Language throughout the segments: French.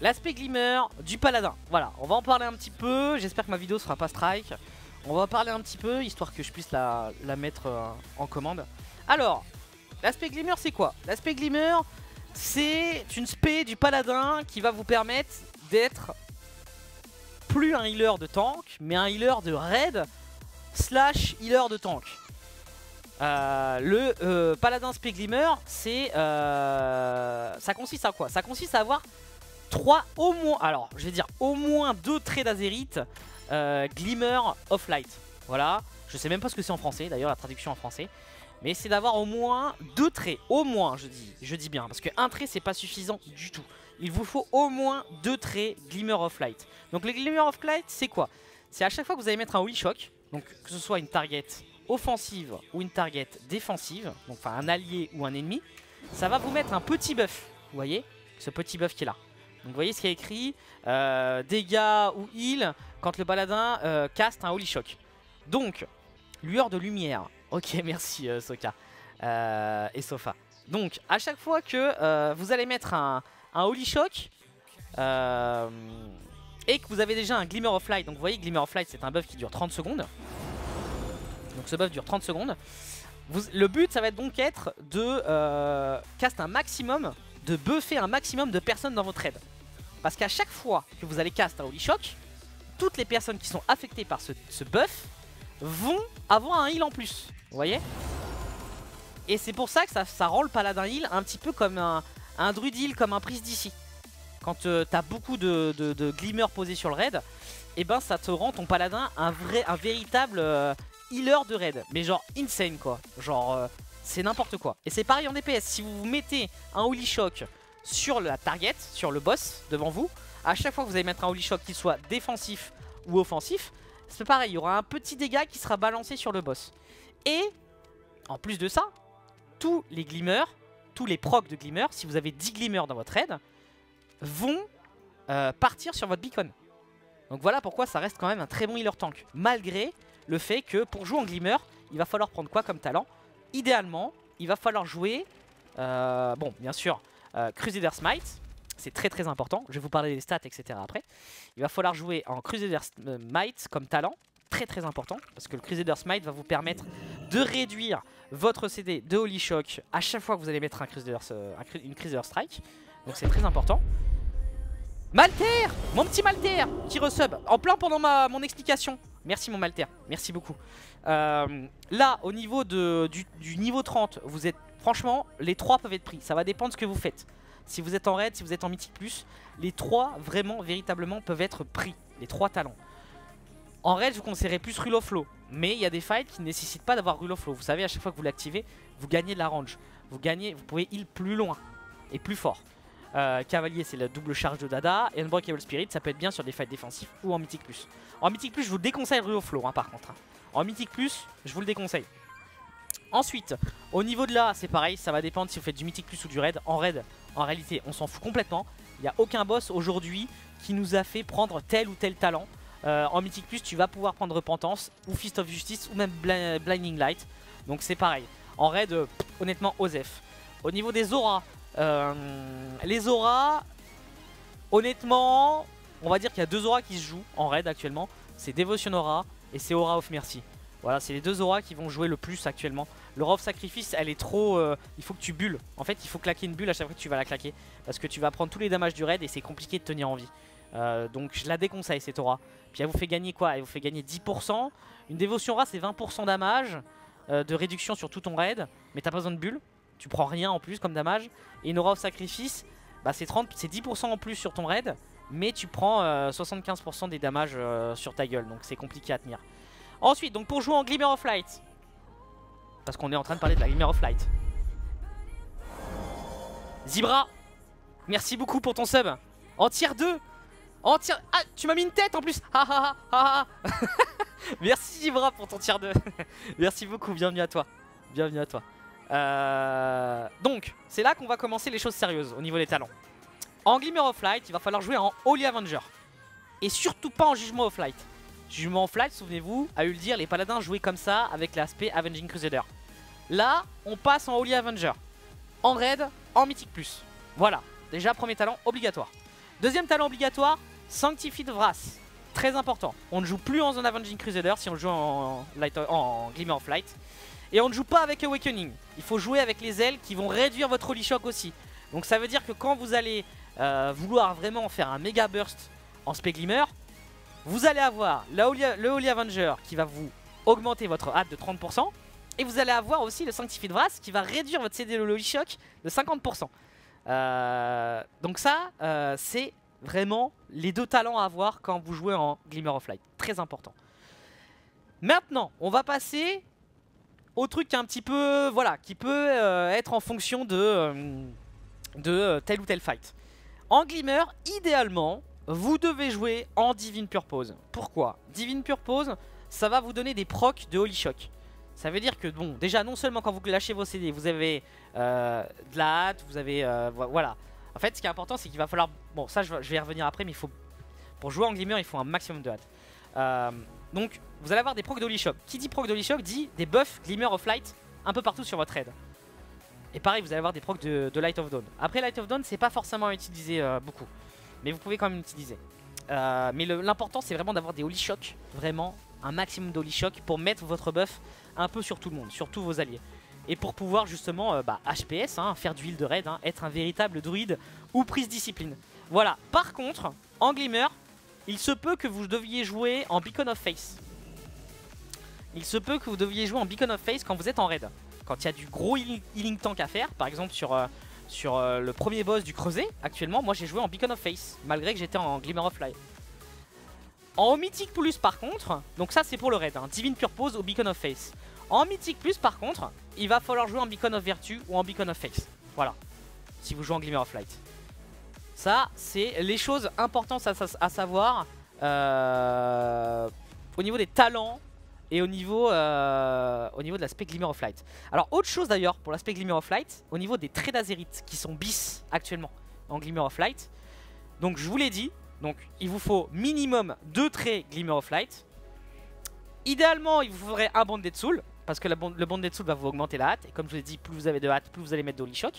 l'aspect glimmer du paladin. Voilà, on va en parler un petit peu. J'espère que ma vidéo sera pas strike. On va en parler un petit peu, histoire que je puisse la mettre en commande. Alors, l'aspect glimmer c'est quoi? L'aspect glimmer c'est une spé du paladin qui va vous permettre d'être plus un healer de tank, mais un healer de raid slash healer de tank. Le paladin spé glimmer, c'est ça consiste à quoi? Ça consiste à avoir 3 au moins, alors je vais dire au moins 2 traits d'azérite glimmer of light. Voilà, je sais même pas ce que c'est en français, d'ailleurs la traduction en français. Mais c'est d'avoir au moins 2 traits, au moins je dis bien, parce qu'un trait c'est pas suffisant du tout. Il vous faut au moins 2 traits Glimmer of Light. Donc les Glimmer of Light c'est quoi? C'est à chaque fois que vous allez mettre un Holy Shock, donc que ce soit une target offensive ou une target défensive, donc enfin un allié ou un ennemi, ça va vous mettre un petit buff, vous voyez? Ce petit buff qui est là. Donc vous voyez ce qu'il y a écrit, dégâts ou heal quand le paladin caste un Holy Shock. Donc, lueur de lumière. Ok, merci Soka et Sofa. Donc, à chaque fois que vous allez mettre un Holy Shock et que vous avez déjà un Glimmer of Light, donc vous voyez Glimmer of Light c'est un buff qui dure 30 secondes. Donc ce buff dure 30 secondes. Le but ça va donc être de cast un maximum, de buffer un maximum de personnes dans votre raid. Parce qu'à chaque fois que vous allez cast un Holy Shock, toutes les personnes qui sont affectées par ce buff vont avoir un heal en plus. Vous voyez? Et c'est pour ça que ça rend le paladin heal un petit peu comme un druide heal, comme un priest d'ici. Quand t'as beaucoup de glimmer posés sur le raid, et ben ça te rend ton paladin un véritable healer de raid. Mais genre insane quoi. Genre c'est n'importe quoi. Et c'est pareil en DPS. Si vous mettez un Holy Shock sur la target, sur le boss devant vous, à chaque fois que vous allez mettre un Holy Shock, qu'il soit défensif ou offensif, c'est pareil, il y aura un petit dégât qui sera balancé sur le boss. Et en plus de ça, tous les glimmers, tous les procs de glimmer, si vous avez 10 glimmers dans votre raid, vont partir sur votre beacon. Donc voilà pourquoi ça reste quand même un très bon healer tank. Malgré le fait que pour jouer en glimmer, il va falloir prendre quoi comme talent? Idéalement, il va falloir jouer, bon bien sûr, Crusader Smite. C'est très très important, je vais vous parler des stats etc après. Il va falloir jouer en Crusader Smite comme talent, très très important. Parce que le Crusader Smite va vous permettre de réduire votre CD de Holy Shock à chaque fois que vous allez mettre une Crusader Strike. Donc c'est très important. Malter, mon petit Malter qui resub en plein pendant mon explication. Merci mon Malter, merci beaucoup. Là au niveau du niveau 30, vous êtes, franchement les 3 peuvent être pris, ça va dépendre de ce que vous faites. Si vous êtes en raid, si vous êtes en mythique plus, les 3 vraiment véritablement peuvent être pris, les 3 talents. En raid je vous conseillerais plus Rule of Flow, mais il y a des fights qui ne nécessitent pas d'avoir Rule of Flow. Vous savez à chaque fois que vous l'activez, vous gagnez de la range, vous pouvez heal plus loin et plus fort. Cavalier c'est la double charge de Dada, et Unbreakable Spirit ça peut être bien sur des fights défensifs ou en mythique plus. En mythique plus je vous déconseille Rule of Flow par contre. En mythique plus je vous le déconseille. Ensuite, au niveau de là, c'est pareil, ça va dépendre si vous faites du mythique plus ou du raid. En raid, en réalité, on s'en fout complètement. Il n'y a aucun boss aujourd'hui qui nous a fait prendre tel ou tel talent. En mythique plus, tu vas pouvoir prendre Repentance ou Fist of Justice ou même Blinding Light. Donc c'est pareil. En raid, honnêtement, Osef. Au niveau des auras, les auras, honnêtement, on va dire qu'il y a 2 auras qui se jouent en raid actuellement. C'est Devotion Aura et c'est Aura of Mercy. Voilà, c'est les 2 auras qui vont jouer le plus actuellement. L'aura of Sacrifice, elle est trop... il faut que tu bulles. En fait, il faut claquer une bulle à chaque fois que tu vas la claquer. Parce que tu vas prendre tous les damages du raid et c'est compliqué de tenir en vie. Donc je la déconseille cette aura. Puis elle vous fait gagner quoi? Elle vous fait gagner 10%. Une dévotion aura, c'est 20% damage de réduction sur tout ton raid. Mais t'as pas besoin de bulle. Tu prends rien en plus comme damage. Et une aura of Sacrifice, bah, c'est 10% en plus sur ton raid. Mais tu prends 75% des damages sur ta gueule. Donc c'est compliqué à tenir. Ensuite, donc pour jouer en Glimmer of Light, parce qu'on est en train de parler de la Glimmer of Light, Zibra, merci beaucoup pour ton sub. En tier 2. Ah, tu m'as mis une tête en plus. Merci Zibra pour ton tier 2. Merci beaucoup, bienvenue à toi. Bienvenue à toi. Donc, c'est là qu'on va commencer les choses sérieuses au niveau des talents. En Glimmer of Light, il va falloir jouer en Holy Avenger. Et surtout pas en Jugement of Light. Jugement of Light, souvenez-vous, à Uldir, les paladins jouaient comme ça avec l'aspect Avenging Crusader. Là, on passe en Holy Avenger. En raid, en mythique plus. Voilà, déjà premier talent obligatoire. Deuxième talent obligatoire, Sanctified Wrath. Très important. On ne joue plus en zone Avenging Crusader si on joue en Glimmer of Light. Et on ne joue pas avec Awakening. Il faut jouer avec les ailes qui vont réduire votre Holy Shock aussi. Donc ça veut dire que quand vous allez vouloir vraiment faire un méga burst en Spé Glimmer, vous allez avoir le Holy Avenger qui va vous augmenter votre hâte de 30%. Et vous allez avoir aussi le Sanctified Wrath qui va réduire votre CD de Holy Shock de 50%. Donc ça, c'est vraiment les deux talents à avoir quand vous jouez en Glimmer of Light. Très important. Maintenant, on va passer au truc qui est un petit peu, voilà, qui peut être en fonction de tel ou tel fight. En Glimmer, idéalement, vous devez jouer en Divine Purpose. Pourquoi? Divine Purpose, ça va vous donner des procs de Holy Shock. Ça veut dire que, bon, déjà, non seulement quand vous lâchez vos CD, vous avez de la hâte, vous avez, voilà. En fait, ce qui est important, c'est qu'il va falloir, bon, ça, je vais y revenir après, mais il faut, pour jouer en Glimmer, il faut un maximum de hâte. Donc, vous allez avoir des procs de Holy Shock. Qui dit proc de Holy Shock dit des buffs Glimmer of Light un peu partout sur votre raid. Et pareil, vous allez avoir des procs de Light of Dawn. Après, Light of Dawn, c'est pas forcément utilisé beaucoup. Mais vous pouvez quand même l'utiliser. Mais l'important, c'est vraiment d'avoir des Holy Shock. Vraiment, un maximum de Holy Shock pour mettre votre buff un peu sur tout le monde, sur tous vos alliés. Et pour pouvoir justement, HPS, hein, faire du heal de raid, hein, être un véritable druide ou prise discipline. Voilà. Par contre, en Glimmer, il se peut que vous deviez jouer en Beacon of Face. Il se peut que vous deviez jouer en Beacon of Face quand vous êtes en raid. Quand il y a du gros healing tank à faire, par exemple sur le premier boss du creuset, actuellement, moi j'ai joué en Beacon of Face, malgré que j'étais en Glimmer of Light. En Mythic Plus par contre, donc ça c'est pour le raid, hein, Divine Purpose au Beacon of Face. En Mythic Plus par contre, il va falloir jouer en Beacon of Virtue ou en Beacon of Face. Voilà, si vous jouez en Glimmer of Light. Ça, c'est les choses importantes à savoir au niveau des talents et au niveau de l'aspect Glimmer of Light. Alors, autre chose d'ailleurs pour l'aspect Glimmer of Light, au niveau des traits d'Azerite qui sont bis actuellement en Glimmer of Light. Donc, je vous l'ai dit, donc, il vous faut minimum 2 traits Glimmer of Light. Idéalement, il vous faudrait un Bonded Soul, parce que le Bonded Soul va vous augmenter la hâte. Et comme je vous l'ai dit, plus vous avez de hâte, plus vous allez mettre de Holy Shock.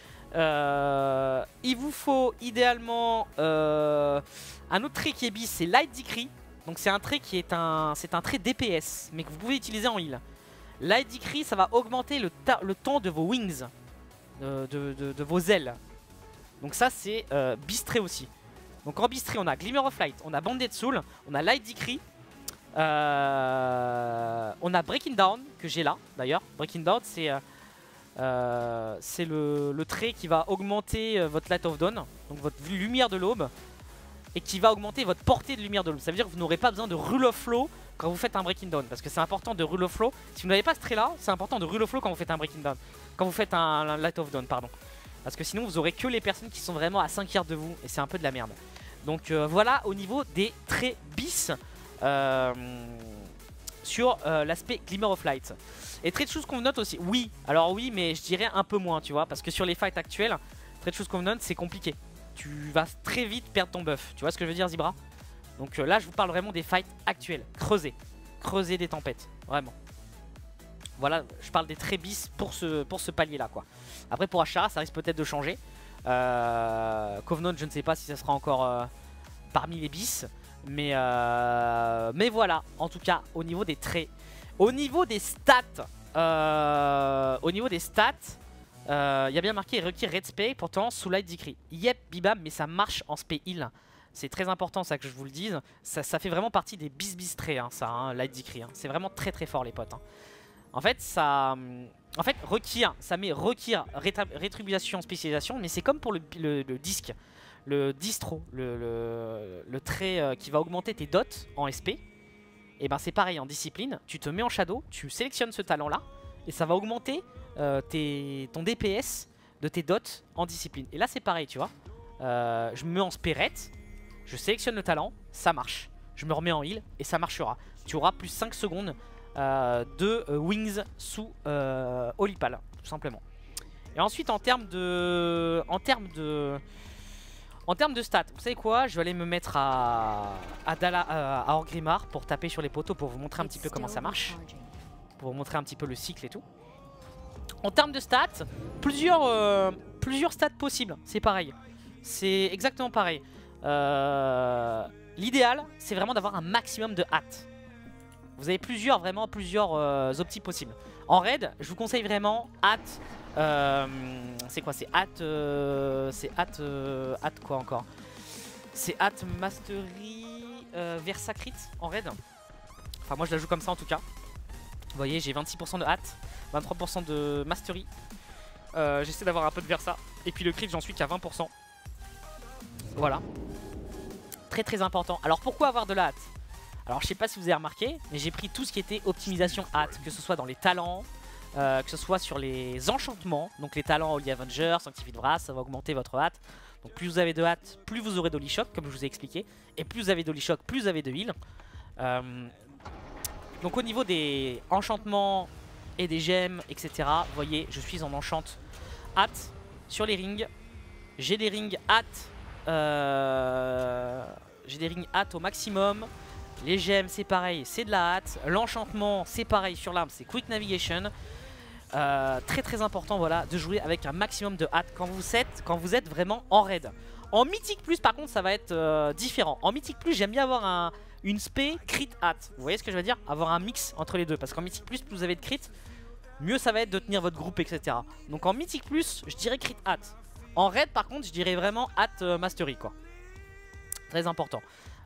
Il vous faut idéalement un autre trait qui est bis, c'est Light Decree. Donc c'est un trait qui est un trait DPS, mais que vous pouvez utiliser en heal. Light Decree, ça va augmenter le temps de vos wings, de vos ailes. Donc ça c'est bis trait aussi. Donc en bis trait on a Glimmer of Light, on a Banded Soul, on a Light Decree. On a Breaking Down que j'ai là d'ailleurs. Breaking Down c'est le trait qui va augmenter votre Light of Dawn, donc votre lumière de l'aube, et qui va augmenter votre portée de lumière de l'aube. Ça veut dire que vous n'aurez pas besoin de Rule of Flow quand vous faites un Breaking Down, parce que c'est important de Rule of Flow. Si vous n'avez pas ce trait là, c'est important de Rule of Flow quand vous faites un Breaking Down, quand vous faites un Light of Dawn, pardon. Parce que sinon vous aurez que les personnes qui sont vraiment à 5 yards de vous, et c'est un peu de la merde. Donc voilà au niveau des traits bis sur l'aspect Glimmer of Light. Et trait de Shoes Covenant aussi, oui, alors oui, mais je dirais un peu moins, tu vois, parce que sur les fights actuels, trait de Shoes Covenant c'est compliqué. Tu vas très vite perdre ton buff, tu vois ce que je veux dire, Zebra? Donc là je vous parle vraiment des fights actuels, creuser des tempêtes, vraiment. Voilà, je parle des traits bis pour ce palier là quoi. Après pour Ashara ça risque peut-être de changer. Covenant je ne sais pas si ça sera encore parmi les bis. Mais voilà, en tout cas au niveau des traits. Au niveau des stats, il y a bien marqué requiert Red Spay, pourtant sous Light Decree. Yep, bibam, mais ça marche en Spay Heal. C'est très important ça que je vous le dise. Ça fait vraiment partie des bis traits, hein, ça, hein, Light Decree. Hein. C'est vraiment très très fort les potes. Hein. En fait, ça met requiert rétribution, spécialisation, mais c'est comme pour le disque. Le distro, le trait qui va augmenter tes dots en SP. Et ben c'est pareil en discipline. Tu te mets en shadow, tu sélectionnes ce talent là, et ça va augmenter ton DPS de tes dots en discipline. Et là c'est pareil, tu vois. Je me mets en spirit, je sélectionne le talent, ça marche. Je me remets en heal et ça marchera. Tu auras plus 5 secondes de wings sous Olipal, tout simplement. Et ensuite en termes de stats, vous savez quoi? Je vais aller me mettre à Orgrimmar pour taper sur les poteaux pour vous montrer un petit peu comment ça marche. Pour vous montrer un petit peu le cycle et tout. En termes de stats, plusieurs stats possibles, c'est pareil. C'est exactement pareil. l'idéal, c'est vraiment d'avoir un maximum de hâte. Vous avez plusieurs optis possibles. En raid, je vous conseille vraiment hâte. C'est quoi? C'est hâte. Hâte quoi encore? C'est hâte mastery Versa crit en raid. Enfin, moi je la joue comme ça en tout cas. Vous voyez, j'ai 26% de hâte, 23% de mastery. J'essaie d'avoir un peu de Versa. Et puis le crit, j'en suis qu'à 20%. Voilà. Très très important. Alors pourquoi avoir de la hâte? Alors je sais pas si vous avez remarqué, mais j'ai pris tout ce qui était optimisation hâte, que ce soit dans les talents, que ce soit sur les enchantements. Donc les talents Holy Avenger, Sanctified Wrath, ça va augmenter votre hâte. Donc plus vous avez de hâte, plus vous aurez d'Holy Shock, comme je vous ai expliqué. Et plus vous avez d'Holy Shock, plus vous avez de heal. Donc au niveau des enchantements et des gemmes, etc. Vous voyez, je suis en enchant hâte sur les rings. J'ai des rings hâte. J'ai des rings hâte au maximum. Les gemmes c'est pareil, c'est de la hâte. L'enchantement c'est pareil sur l'arme, c'est quick navigation. Très très important voilà, de jouer avec un maximum de hâte quand vous êtes vraiment en raid. En mythique plus par contre ça va être différent. En mythique plus j'aime bien avoir une spé crit hâte. Vous voyez ce que je veux dire? Avoir un mix entre les deux. Parce qu'en mythique plus vous avez de crit, mieux ça va être de tenir votre groupe, etc. Donc en mythique plus je dirais crit hâte. En raid par contre je dirais vraiment hâte mastery quoi. Très important.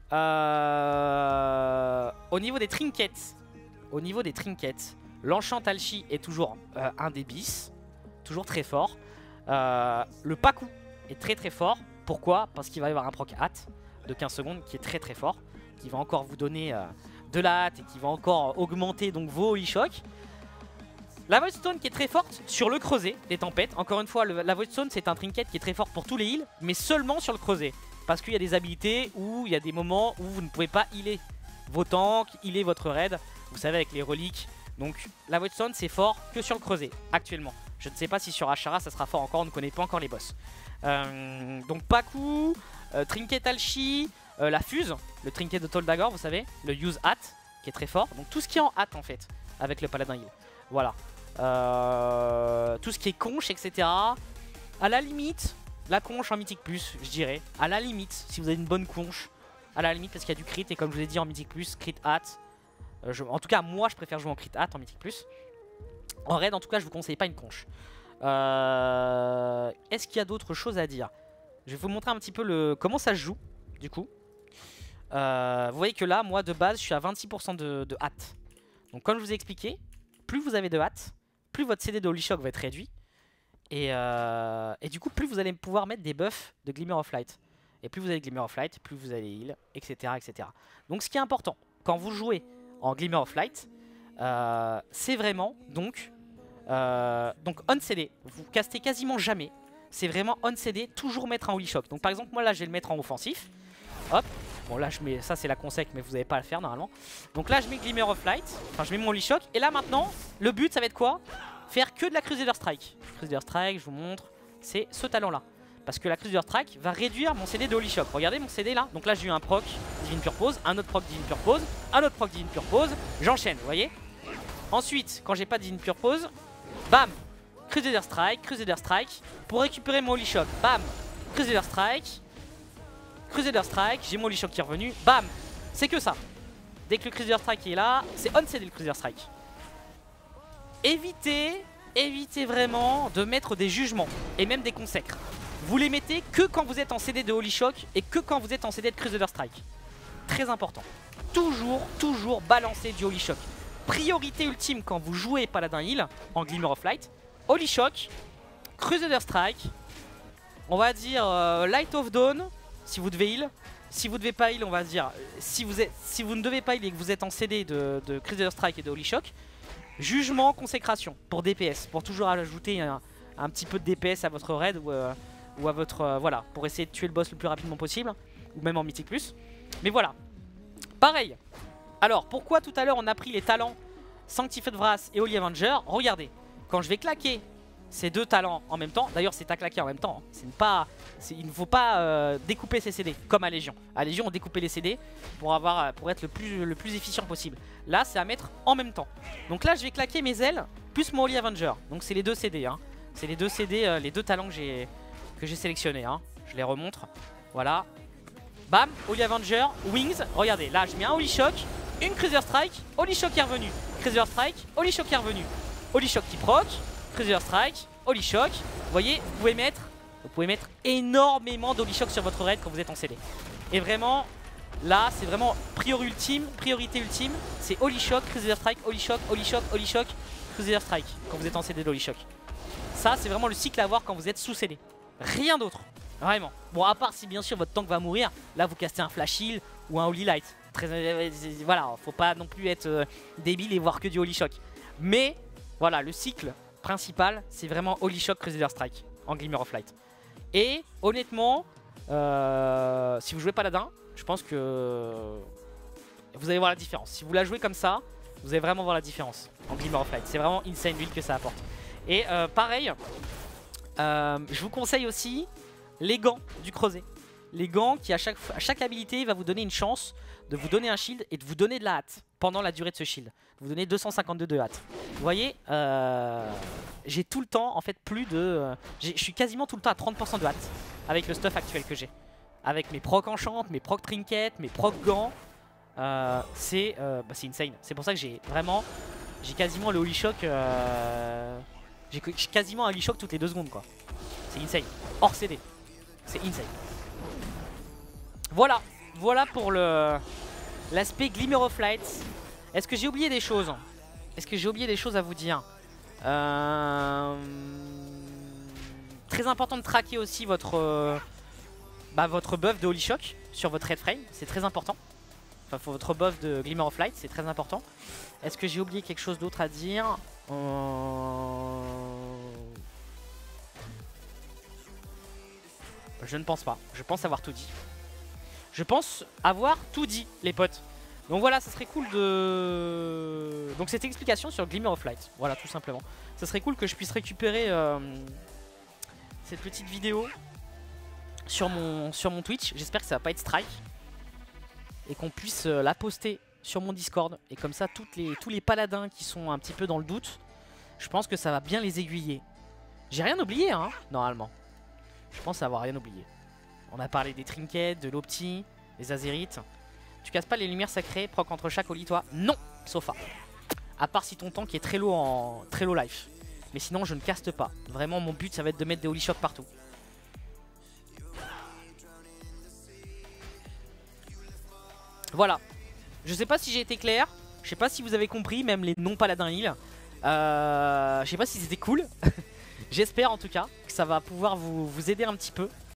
Au niveau des trinkets, l'enchant Alchi est toujours un des bis, toujours très fort. Le Paku est très très fort. Pourquoi? Parce qu'il va y avoir un proc hâte de 15 secondes qui est très très fort, qui va encore vous donner de la hâte et qui va encore augmenter donc vos Holy Shock. La Voidstone qui est très forte sur le creuset des tempêtes. Encore une fois, la Voidstone c'est un trinket qui est très fort pour tous les heals, mais seulement sur le creuset. Parce qu'il y a des habilités où il y a des moments où vous ne pouvez pas healer vos tanks, healer votre raid. Vous savez avec les reliques. Donc la Voidstone c'est fort que sur le creuset actuellement. Je ne sais pas si sur Ashara ça sera fort encore, on ne connaît pas encore les boss. Donc Paku, Trinket Alchi, la Fuse, le Trinket de Toldagor vous savez, le Use Hat qui est très fort. Donc tout ce qui est en hâte en fait avec le Paladin Heal. Voilà. Tout ce qui est conche etc. À la limite... La conche en mythique plus, je dirais. À la limite, si vous avez une bonne conche. À la limite, parce qu'il y a du crit. Et comme je vous ai dit en mythique plus, crit hâte. En tout cas, moi, je préfère jouer en crit hâte en mythique plus. En raid, en tout cas, je vous conseille pas une conche. Est-ce qu'il y a d'autres choses à dire? Je vais vous montrer un petit peu comment ça se joue, du coup. Vous voyez que là, moi, de base, je suis à 26% de hâte. Donc, comme je vous ai expliqué, plus vous avez de hâte, plus votre CD de Holy Shock va être réduit. Et du coup, plus vous allez pouvoir mettre des buffs de Glimmer of Light. Et plus vous avez Glimmer of Light, plus vous allez heal, etc., etc. Donc ce qui est important, quand vous jouez en Glimmer of Light, c'est vraiment donc on CD. Vous castez quasiment jamais. C'est vraiment on CD, toujours mettre un Holy Shock. Donc par exemple, moi là, je vais le mettre en offensif. Hop. Bon là, je mets ça, c'est la consec, mais vous n'avez pas à le faire normalement. Donc là, je mets Glimmer of Light. Enfin, je mets mon Holy Shock. Et là maintenant, le but, ça va être quoi? Faire que de la Crusader Strike. Crusader Strike, je vous montre, c'est ce talent là. Parce que la Crusader Strike va réduire mon CD de Holy Shock. Regardez mon CD là. Donc là j'ai eu un proc Divine Purpose, un autre proc Divine Purpose, un autre proc Divine Purpose. J'enchaîne, vous voyez. Ensuite, quand j'ai pas Divine Purpose, bam, Crusader Strike. Pour récupérer mon Holy Shock, bam, Crusader Strike, j'ai mon Holy Shock qui est revenu, bam. C'est que ça. Dès que le Crusader Strike est là, c'est on CD le Crusader Strike. Évitez vraiment de mettre des jugements et même des consacres. Vous les mettez que quand vous êtes en CD de Holy Shock et que quand vous êtes en CD de Crusader Strike. Très important. Toujours balancer du Holy Shock. Priorité ultime quand vous jouez Paladin Heal en Glimmer of Light. Holy Shock, Crusader Strike, on va dire Light of Dawn si vous devez heal. Si vous ne devez pas heal, on va dire si vous ne devez pas heal et que vous êtes en CD de Crusader Strike et de Holy Shock. Jugement, consécration pour DPS, pour toujours ajouter un petit peu de DPS à votre raid ou à votre... voilà, pour essayer de tuer le boss le plus rapidement possible, ou même en Mythic+. Mais voilà, pareil. Alors, pourquoi tout à l'heure on a pris les talents Sanctified Wrath et Holy Avenger? Regardez, quand je vais claquer ces deux talents en même temps, d'ailleurs c'est à claquer en même temps, hein. Il ne faut pas découper ses CD comme à Légion. À Légion on découpait les CD pour être le plus efficient possible. Là c'est à mettre en même temps. Donc là je vais claquer mes ailes plus mon Holy Avenger. Donc c'est les deux CD, hein. C'est les deux CD, les deux talents que j'ai sélectionnés, hein. Je les remontre. Voilà. Bam, Holy Avenger, Wings. Regardez, là je mets un Holy Shock, une Cruiser Strike, Holy Shock est revenu. Cruiser Strike, Holy Shock est revenu. Holy Shock qui proc, Cruiser Strike, Holy Shock. Vous voyez, vous pouvez mettre énormément d'Holy Shock sur votre raid quand vous êtes en CD. Et vraiment, là c'est vraiment priorité ultime. C'est Holy Shock, Cruiser Strike, Holy Shock, Holy Shock, Holy Shock, Cruiser Strike quand vous êtes en CD de Holy Shock. Ça c'est vraiment le cycle à avoir quand vous êtes sous CD. Rien d'autre. Vraiment. Bon, à part si bien sûr votre tank va mourir, là vous castez un Flash Heal ou un Holy Light. Voilà, faut pas non plus être débile et voir que du Holy Shock. Mais voilà, le cycle principal, c'est vraiment Holy Shock, Crusader Strike en Glimmer of Light. Et honnêtement, si vous jouez Paladin, je pense que vous allez voir la différence. Si vous la jouez comme ça, vous allez vraiment voir la différence en Glimmer of Light. C'est vraiment insane build que ça apporte. Et pareil, je vous conseille aussi les gants du creuset. Les gants qui à chaque habilité va vous donner une chance de vous donner un shield et de vous donner de la hâte pendant la durée de ce shield. De vous donner 252 de hâte. Vous voyez, j'ai tout le temps en fait plus de... je suis quasiment tout le temps à 30% de hâte avec le stuff actuel que j'ai. Avec mes proc enchant, mes proc trinkets, mes proc gants. C'est insane. C'est pour ça que j'ai quasiment le Holy Shock. J'ai quasiment un Holy Shock toutes les 2 secondes quoi. C'est insane. Hors CD. C'est insane. Voilà pour l'aspect Glimmer of Light. Est-ce que j'ai oublié des choses? Est-ce que j'ai oublié des choses à vous dire? Très important de traquer aussi votre buff de Holy Shock sur votre red frame. C'est très important. Enfin, votre buff de Glimmer of Light, c'est très important. Est-ce que j'ai oublié quelque chose d'autre à dire? Je ne pense pas. Je pense avoir tout dit. Je pense avoir tout dit, les potes. Donc voilà, ça serait cool de... Donc cette explication sur Glimmer of Light. Voilà, tout simplement. Ça serait cool que je puisse récupérer cette petite vidéo sur mon Twitch. J'espère que ça va pas être strike. Et qu'on puisse la poster sur mon Discord. Et comme ça, tous les paladins qui sont un petit peu dans le doute, je pense que ça va bien les aiguiller. J'ai rien oublié, hein, normalement. Je pense avoir rien oublié. On a parlé des trinkets, de l'opti, des azérites. Tu casses pas les lumières sacrées, proc entre chaque Holy, toi? Non, Sofa. À part si ton tank est très low life. Mais sinon, je ne caste pas. Vraiment, mon but, ça va être de mettre des Holy Shock partout. Voilà. Je sais pas si j'ai été clair. Je sais pas si vous avez compris, même les non-paladins heal. Je sais pas si c'était cool. J'espère en tout cas que ça va pouvoir vous aider un petit peu.